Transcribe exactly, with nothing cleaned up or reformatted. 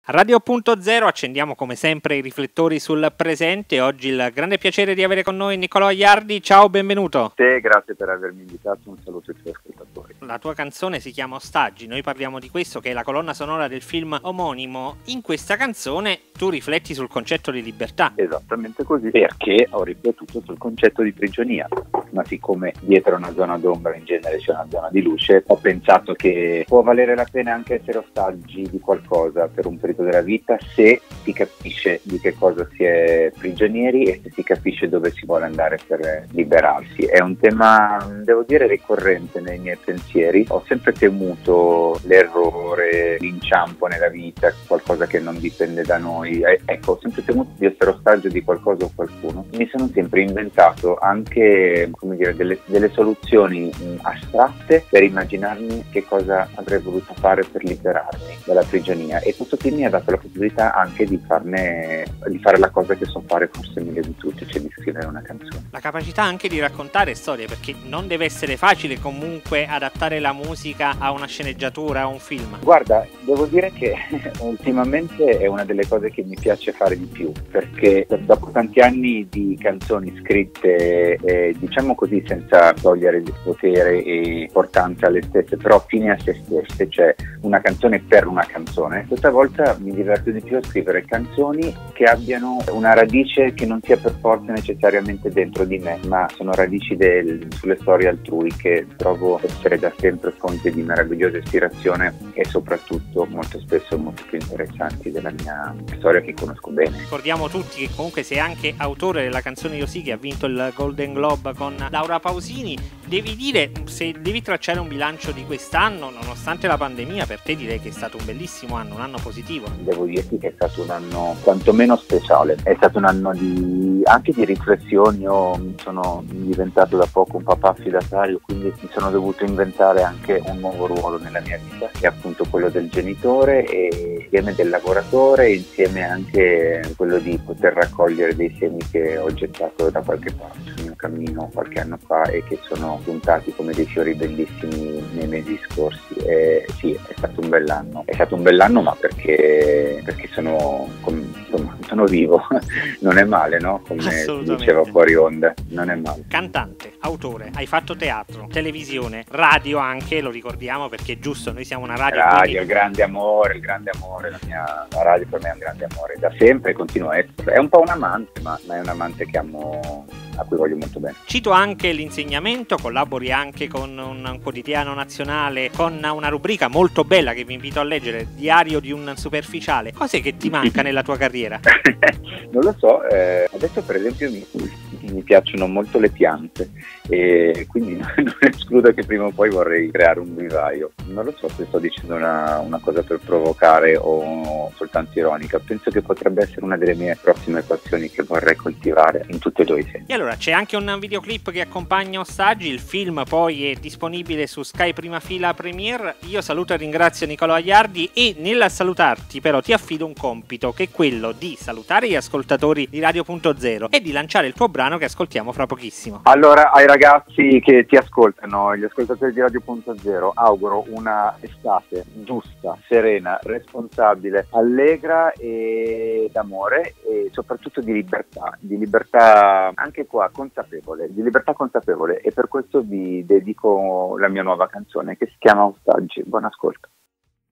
A Radio Punto Zero accendiamo come sempre i riflettori sul presente. Oggi il grande piacere di avere con noi Nicolò Iardi. Ciao, benvenuto. Sì, grazie per avermi invitato, un saluto ai tuoi ascoltatori. La tua canzone si chiama Ostaggi, noi parliamo di questo che è la colonna sonora del film omonimo. In questa canzone tu rifletti sul concetto di libertà. Esattamente così, perché ho riflettuto sul concetto di prigionia, ma siccome dietro una zona d'ombra in genere c'è una zona di luce, ho pensato che può valere la pena anche essere ostaggi di qualcosa per un periodo della vita se si capisce di che cosa si è prigionieri e se si capisce dove si vuole andare per liberarsi. È un tema, devo dire, ricorrente nei miei pensieri. Ho sempre temuto l'errore, l'inciampo nella vita, qualcosa che non dipende da noi. Eh, ecco, ho sempre temuto di essere ostaggio di qualcosa o qualcuno. Mi sono sempre inventato anche, come dire, delle, delle soluzioni mh, astratte per immaginarmi che cosa avrei voluto fare per liberarmi dalla prigionia, e questo film mi ha dato la possibilità anche di farne, di fare la cosa che so fare forse meglio di tutti, cioè di scrivere una canzone. La capacità anche di raccontare storie, perché non deve essere facile comunque adattare la musica a una sceneggiatura, a un film. Guarda, devo dire che ultimamente è una delle cose che mi piace fare di più, perché dopo tanti anni di canzoni scritte, eh, diciamo così, senza togliere il potere e importanza alle stesse, però fine a se stesse, cioè una canzone per una canzone, questa volta mi diverto di più a scrivere canzoni che abbiano una radice che non sia per forza necessariamente dentro di me, ma sono radici del, sulle storie altrui, che trovo essere da sempre fonte di meravigliosa ispirazione e soprattutto molto spesso molto più interessanti della mia storia, che conosco bene. Ricordiamo tutti che comunque sei anche autore della canzone Io sì, che ha vinto il Golden Globe con Laura Pausini. Devi dire, se devi tracciare un bilancio di quest'anno, nonostante la pandemia, per te direi che è stato un bellissimo anno, un anno positivo. Devo dirti che è stato un anno quantomeno speciale, è stato un anno di, anche di riflessioni. Io sono diventato da poco un papà affidatario, quindi mi sono dovuto inventare anche un nuovo ruolo nella mia vita, che è appunto quello del genitore e insieme del lavoratore, insieme anche quello di poter raccogliere dei semi che ho gettato da qualche parte sul mio cammino qualche anno fa e che sono puntati come dei fiori bellissimi nei mesi scorsi. E sì, è stato un bell'anno, è stato un bell'anno ma perché, perché sono, insomma, sono vivo, non è male, no? Come dicevo fuori onda, non è male. Cantante, autore, hai fatto teatro, televisione, radio anche, lo ricordiamo perché è giusto, noi siamo una radio. Radio, quindi... il grande amore, il grande amore, la mia la radio per me è un grande amore, da sempre e continua a essere. È un po' un amante, ma, ma è un amante che amo, a cui voglio molto bene. Cito anche l'insegnamento, collabori anche con un quotidiano nazionale, con una rubrica molto bella che vi invito a leggere, Diario di un superficiale. Cos'è che ti manca nella tua carriera? Non lo so, eh, adesso per esempio mi, mi piacciono molto le piante e quindi non escludo che prima o poi vorrei creare un vivaio. Non lo so se sto dicendo una, una cosa per provocare o soltanto ironica. Penso che potrebbe essere una delle mie prossime passioni che vorrei coltivare in tutti e due i sensi. E allora c'è anche un videoclip che accompagna Ostaggi, il film poi è disponibile su Sky Prima Fila Premiere. Io saluto e ringrazio Nicolò Iardi e nel salutarti però ti affido un compito, che è quello di salutare gli ascoltatori di Radio Punto Zero e di lanciare il tuo brano che ascoltiamo fra pochissimo. Allora, ai ragazzi che ti ascoltano, gli ascoltatori di Radio Punto Zero, auguro una estate giusta, serena, responsabile, allegra e d'amore e soprattutto di libertà, di libertà anche qua consapevole, di libertà consapevole, e per questo vi dedico la mia nuova canzone che si chiama Ostaggi. Buon ascolto.